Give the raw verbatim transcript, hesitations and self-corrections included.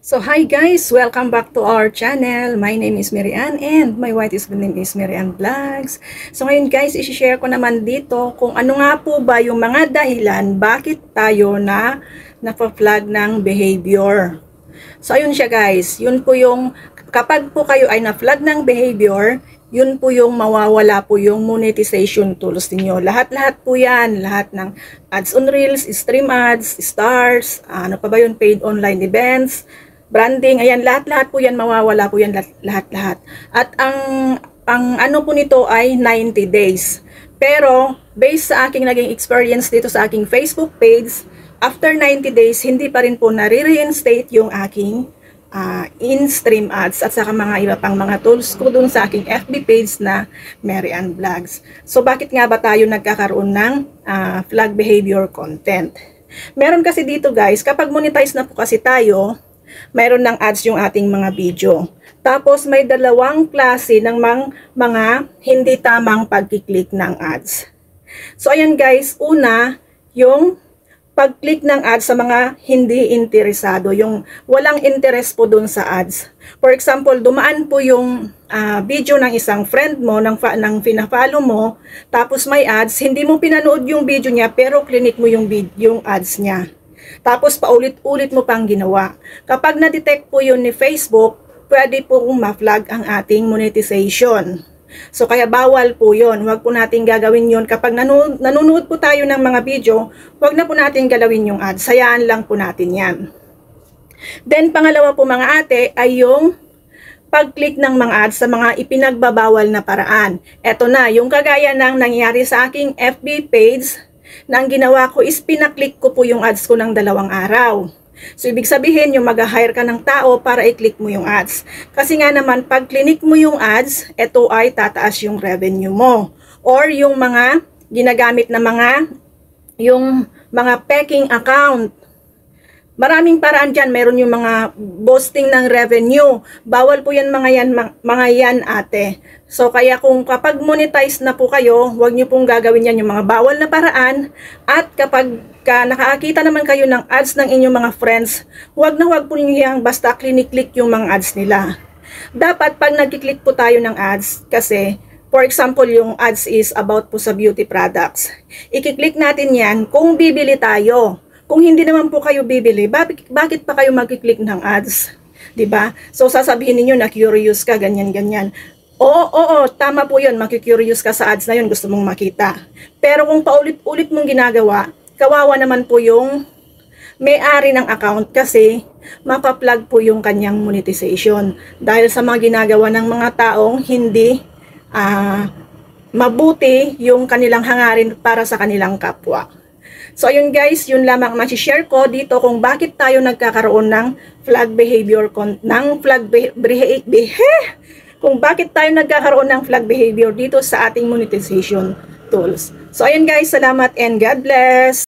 So hi guys, welcome back to our channel. My name is Mary Ann and my white is name is Mary Ann Vlogs. So ngayon guys, i-share ko naman dito kung ano nga po ba yung mga dahilan bakit tayo na napa-flag ng behavior. So ayun siya guys, yun po yung kapag po kayo ay na-flag ng behavior, yun po yung mawawala po yung monetization tools niyo. Lahat-lahat po yan, lahat ng ads on reels, stream ads, stars, ano pa ba yun, paid online events, branding, ayan, lahat-lahat po yan, mawawala po yan lahat-lahat. At ang, ang ano po nito ay ninety days. Pero, based sa aking naging experience dito sa aking Facebook page, after ninety days, hindi pa rin po nare-reinstate yung aking uh, in-stream ads at saka mga iba pang mga tools ko dun sa aking F B page na Mary Ann Vlogs. So, bakit nga ba tayo nagkakaroon ng uh, flag behavior content? Meron kasi dito guys, kapag monetize na po kasi tayo, mayroon ng ads yung ating mga video. Tapos may dalawang klase ng mga, mga hindi tamang pagkiklik ng ads. So ayan guys, una, yung pag-click ng ads sa mga hindi interesado, yung walang interest po dun sa ads. For example, dumaan po yung uh, video ng isang friend mo, ng, ng pina-follow mo, tapos may ads, hindi mo pinanood yung video niya, pero clinic mo yung, yung ads niya. Tapos paulit-ulit mo pang ginawa. Kapag na-detect po yun ni Facebook, pwede po ma-flag ang ating monetization. So kaya bawal po yun. Huwag po natin gagawin yun. Kapag nanonood, nanonood po tayo ng mga video, huwag na po natin galawin yung ads. Sayaan lang po natin yan. Then pangalawa po mga ate ay yung pag-click ng mga ads sa mga ipinagbabawal na paraan. Eto na, yung kagaya ng nangyari sa aking F B page, na ang ginawa ko is pinaklik ko po yung ads ko ng dalawang araw. So, ibig sabihin, yung mag-hire ka ng tao para i-click mo yung ads. Kasi nga naman, pag clinic mo yung ads, ito ay tataas yung revenue mo. Or yung mga ginagamit na mga, yung mga peking account. Maraming paraan dyan. Meron yung mga boosting ng revenue. Bawal po yan mga yan, mga yan ate. So kaya kung kapag monetize na po kayo, huwag nyo pong gagawin yan yung mga bawal na paraan. At kapag ka, nakakita naman kayo ng ads ng inyong mga friends, huwag na huwag po nyo yung basta click-click yung mga ads nila. Dapat pag nag-click po tayo ng ads, kasi for example, yung ads is about po sa beauty products. I-click natin yan kung bibili tayo. Kung hindi naman po kayo bibili, bakit, bakit pa kayo mag-click ng ads? Diba? So, sasabihin niyo na curious ka, ganyan-ganyan. Oo, oo, tama po yun, makikurious ka sa ads na yun, gusto mong makita. Pero kung paulit-ulit mong ginagawa, kawawa naman po yung may-ari ng account kasi mapaplag po yung kanyang monetization. Dahil sa mga ginagawa ng mga taong hindi uh, mabuti yung kanilang hangarin para sa kanilang kapwa. So ayun guys, yun lamang ma-share ko dito kung bakit tayo nagkakaroon ng flag behavior ng flag behavior kung bakit tayo nagkakaroon ng flag behavior dito sa ating monetization tools. So ayun guys, salamat and God bless.